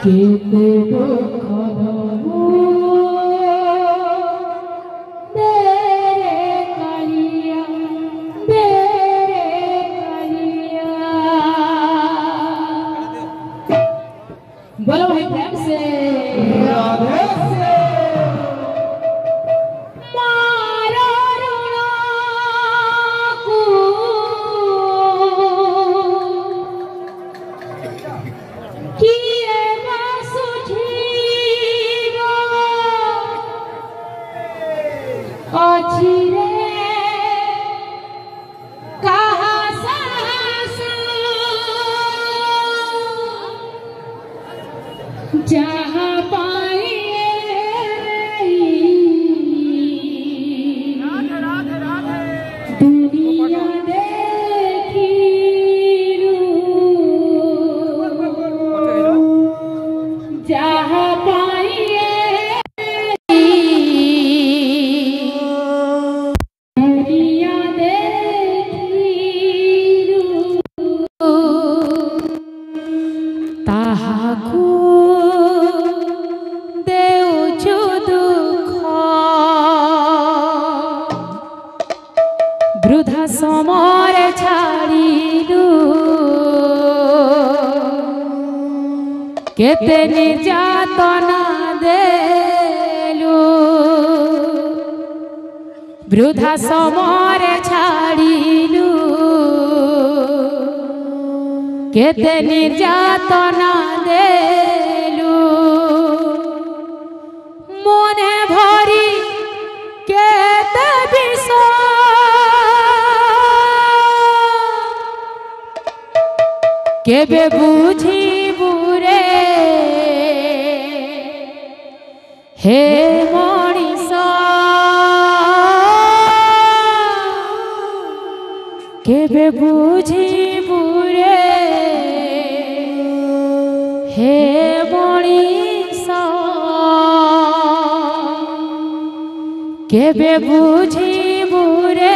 केते दुख दबू तेरे कालिया बोलो भाई प्रेम से राधे से मारो रुणा को किए बासुझीरो अछि रे कहा सासु जहाँ पाइए दुनिया देखी जहाँ पाइए दुनिया देखी ताहाकू वृथा समर छाड़िलु केते निर्यातना देलु वृथा समर छाड़िलु केते निर्यातना देलु मने भरी केते विषय केबे बुझिबु रे हे मणिष केबे बुझिबु रे हे मणिष केबे बुझिबु रे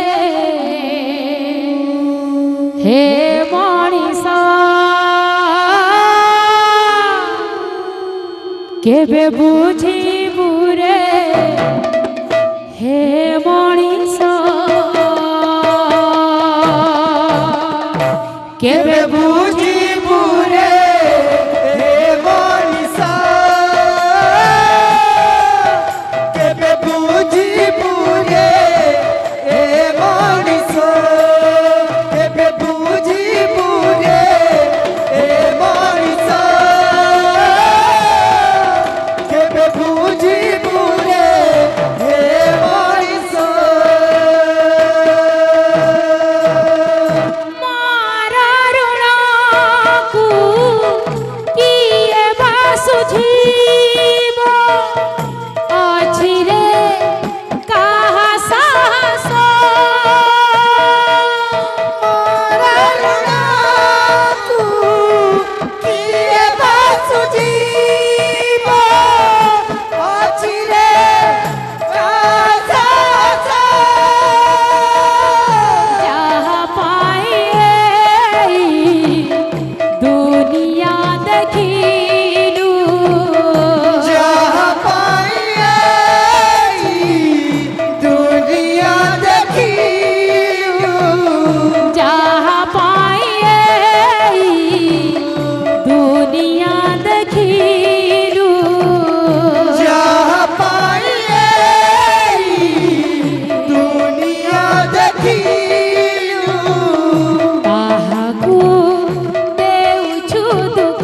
हे मणिष केबे बुझिबु रे हे मणिष केबे बुझिबु रे हे मणिष केबे बुझिबु रे हे मणिष केबे बुझिबु रे हे मणिष केबे बुझिबु रे हे मणिष मारा ऋणकु किए बासुझिब अछि रे काहा साहस मारा ऋणकु किए बासुझिब अछि रे काहा साहस जहाँ पाइए दुनिया देखिलु जहाँ पाइए दुनिया देखिलु जहाँ पाइए दुनिया देखिलु जहाँ पाइए दुनिया देखिलु ताहाकू देउछु दुख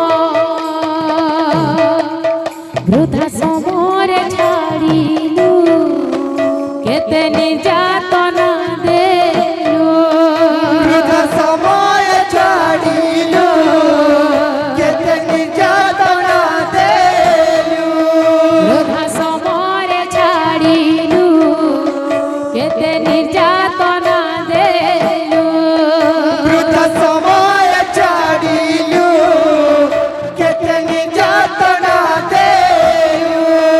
वृथा समर छाड़िलु केते निर्यातना देलु वृथा समर छाड़िलु केते निर्यातना देलु वृथा समर छाड़िलु केते निर्यातना देलु वृथा समर छाड़िलु केते निर्यातना देलु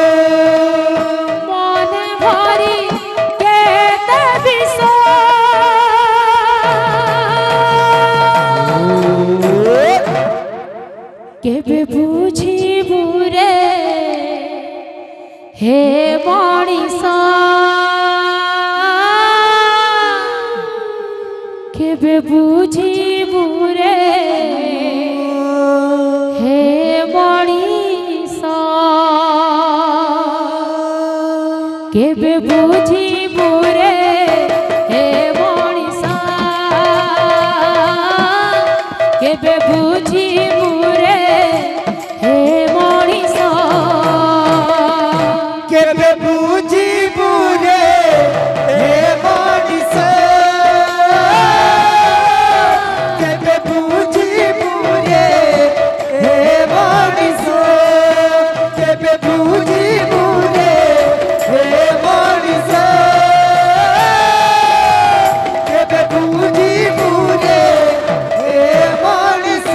मने भरी केते विषय केबे बुझी हे मनीष केबे बुझिबु रे हे मनीष केबे बुझिबु रे हे मनीष केबे बुझिबु रे हे मनीष केबे बुझिबु रे हे मनीष केबे बुझिबु रे हे मनीष केबे बुझिबु रे हे मनीष केबे बुझिबु रे हे मनीष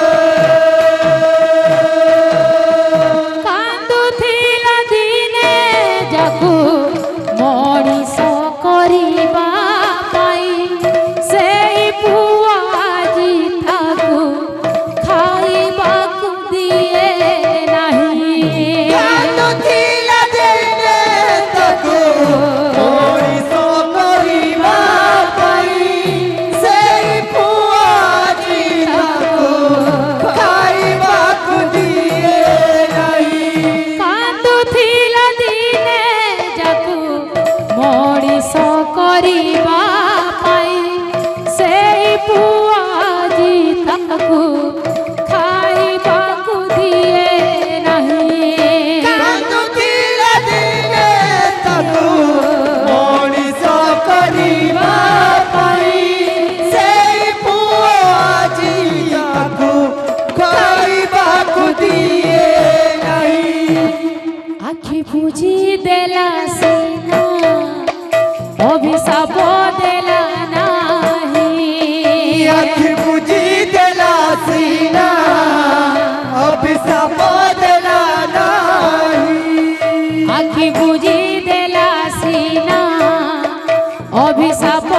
कांदुथिला दिने जाकु मनीष करिबा पाई सेई पुआ आजी ताकु खाइबाकु दिए नाही कांदुथिला दिने ताकु मनीष करिबा पाई सेई पुआ आजी ताकु खाइबाकु दिए नाही कांदुथिला दिने जाकु मनीष करिबा पाई सेई पुआ आजी ताकु खाइबाकु दिए नाही कांदुथिला दिने ताकु मनीष करिबा पाई सेई पुआ आजी ताकु खाइबाकु दिए नाही आखि बुझी देला सीना अभिशाप देला नाही आखि बुझी देला सीना अभिशाप देला नाही आखि बुझी देला सीना अभिशाप